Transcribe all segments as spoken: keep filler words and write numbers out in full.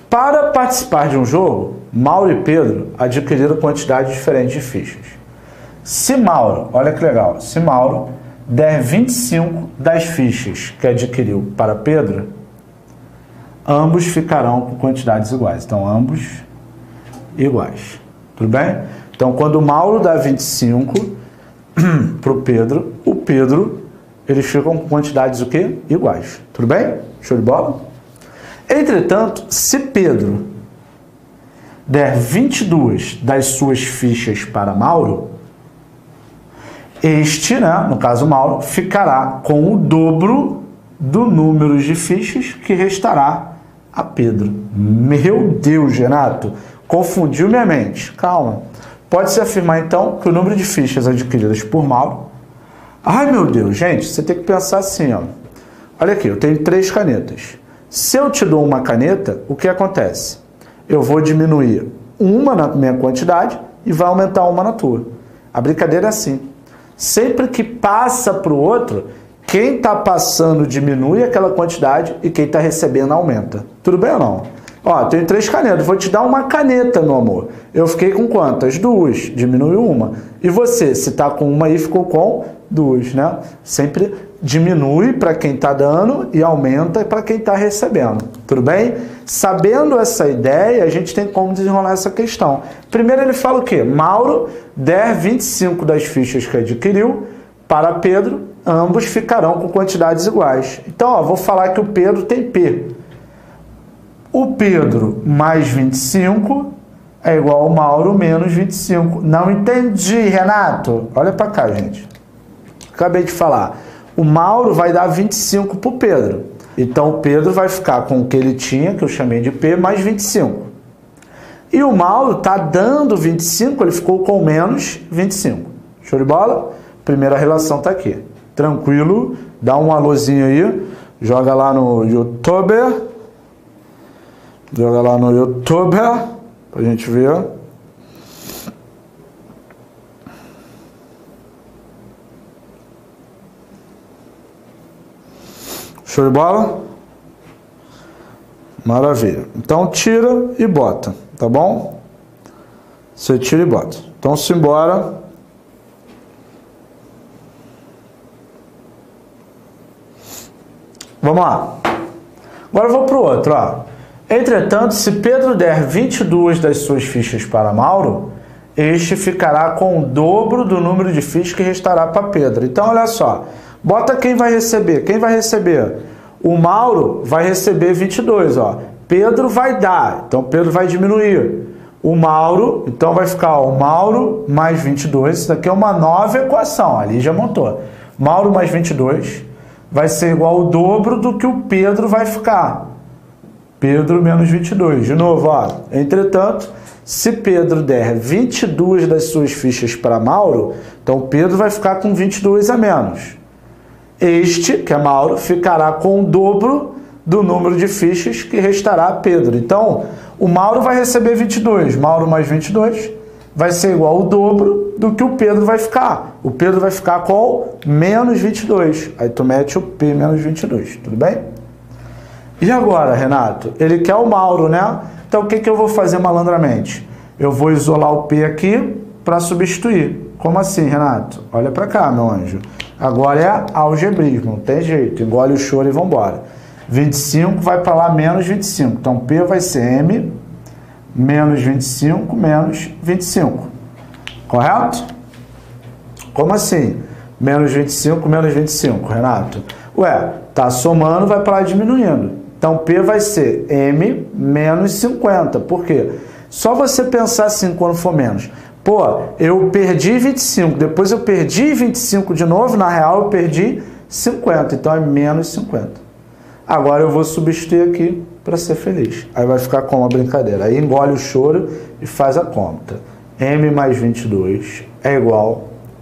Para participar de um jogo, Mauro e Pedro adquiriram quantidade diferente de fichas. Se Mauro, olha que legal, se Mauro der vinte e cinco das fichas que adquiriu para Pedro, ambos ficarão com quantidades iguais. Então, ambos iguais. Tudo bem? Então, quando o Mauro dá vinte e cinco para o Pedro, o Pedro, eles ficam com quantidades o quê? Iguais. Tudo bem? Show de bola? Entretanto, se Pedro der vinte e duas das suas fichas para Mauro, este, né, no caso Mauro, ficará com o dobro do número de fichas que restará a Pedro. Meu Deus, Renato, confundiu minha mente. Calma. Pode-se afirmar, então, que o número de fichas adquiridas por Mauro... Ai, meu Deus, gente, você tem que pensar assim, ó. Olha aqui, eu tenho três canetas. Se eu te dou uma caneta, o que acontece? Eu vou diminuir uma na minha quantidade e vai aumentar uma na tua. A brincadeira é assim. Sempre que passa para o outro, quem está passando diminui aquela quantidade e quem está recebendo aumenta. Tudo bem ou não? Ó, tenho três canetas, vou te dar uma caneta, meu amor. Eu fiquei com quantas? Duas. Diminuiu uma. E você, se está com uma aí, ficou com duas, né? Sempre diminui para quem está dando e aumenta para quem está recebendo. Tudo bem? Sabendo essa ideia, a gente tem como desenrolar essa questão. Primeiro ele fala o quê? Mauro der vinte e cinco das fichas que adquiriu para Pedro, ambos ficarão com quantidades iguais. Então, ó, vou falar que o Pedro tem P. O Pedro mais vinte e cinco é igual ao Mauro menos vinte e cinco. Não entendi, Renato. Olha para cá, gente. Acabei de falar. O Mauro vai dar vinte e cinco para o Pedro. Então, o Pedro vai ficar com o que ele tinha, que eu chamei de P, mais vinte e cinco. E o Mauro está dando vinte e cinco, ele ficou com menos vinte e cinco. Show de bola? Primeira relação está aqui. Tranquilo? Dá um alôzinho aí. Joga lá no YouTube. Joga lá no YouTube. Pra gente ver. Show de bola? Maravilha. Então, tira e bota, tá bom? Você tira e bota. Então, simbora. Vamos lá. Agora eu vou para o outro, ó. Entretanto, se Pedro der vinte e duas das suas fichas para Mauro, este ficará com o dobro do número de fichas que restará para Pedro. Então, olha só. Bota quem vai receber. Quem vai receber? O Mauro vai receber vinte e dois, ó. Pedro vai dar, então Pedro vai diminuir. O Mauro, então vai ficar ó, o Mauro mais vinte e dois. Isso daqui é uma nova equação, ali já montou. Mauro mais vinte e dois vai ser igual ao dobro do que o Pedro vai ficar. Pedro menos vinte e dois. De novo, ó. Entretanto, se Pedro der vinte e duas das suas fichas para Mauro, então Pedro vai ficar com vinte e dois a menos. Este, que é Mauro, ficará com o dobro do número de fichas que restará a Pedro. Então, o Mauro vai receber vinte e dois. Mauro mais vinte e dois vai ser igual ao dobro do que o Pedro vai ficar. O Pedro vai ficar com menos vinte e dois. Aí tu mete o P menos vinte e dois. Tudo bem? E agora, Renato? Ele quer o Mauro, né? Então, o que, que eu vou fazer malandramente? Eu vou isolar o P aqui para substituir. Como assim, Renato? Olha para cá, meu anjo. Agora é algebrismo, não tem jeito. Engole o choro e vamos embora. vinte e cinco vai para lá menos vinte e cinco. Então, P vai ser M menos vinte e cinco menos vinte e cinco. Correto? Como assim? Menos vinte e cinco menos vinte e cinco, Renato? Ué, tá somando, vai para lá diminuindo. Então, P vai ser M menos cinquenta. Por quê? Só você pensar assim quando for menos. Pô, eu perdi vinte e cinco, depois eu perdi vinte e cinco de novo, na real eu perdi cinquenta, então é menos cinquenta. Agora eu vou substituir aqui para ser feliz. Aí vai ficar como a brincadeira. Aí engole o choro e faz a conta. M mais vinte e dois é igual...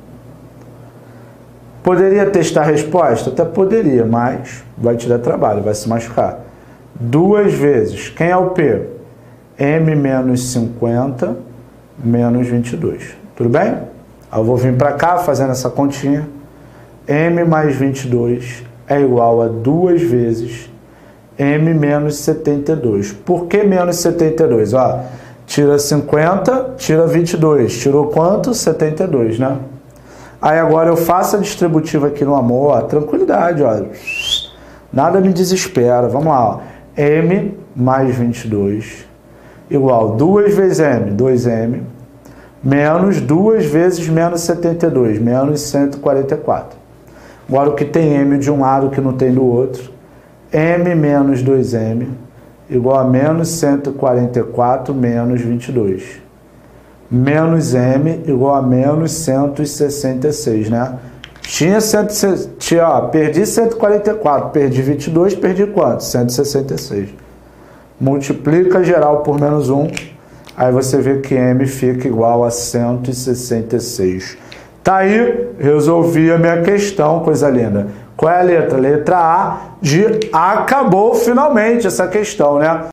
Poderia testar a resposta? Até poderia, mas vai te dar trabalho, vai se machucar. Duas vezes. Quem é o P? M menos cinquenta menos vinte e dois. Tudo bem? Aí eu vou vir para cá fazendo essa continha. M mais vinte e dois é igual a duas vezes M menos setenta e dois. Por que menos setenta e dois? Ó, tira cinquenta, tira vinte e dois. Tirou quanto? setenta e dois, né? Aí agora eu faço a distributiva aqui no amor, ó, tranquilidade, ó. Nada me desespera. Vamos lá, ó. M mais vinte e dois igual duas vezes M, dois M, menos duas vezes menos setenta e dois, menos cento e quarenta e quatro. Agora o que tem M de um lado que não tem do outro, M menos dois M igual a menos cento e quarenta e quatro menos vinte e dois. Menos M igual a menos cento e sessenta e seis, né? Tinha, cento, tinha ó, perdi cento e quarenta e quatro, perdi vinte e dois, perdi quanto? cento e sessenta e seis. Multiplica geral por menos um, aí você vê que M fica igual a cento e sessenta e seis. Tá aí, resolvi a minha questão, coisa linda. Qual é a letra? Letra A de acabou finalmente essa questão, né?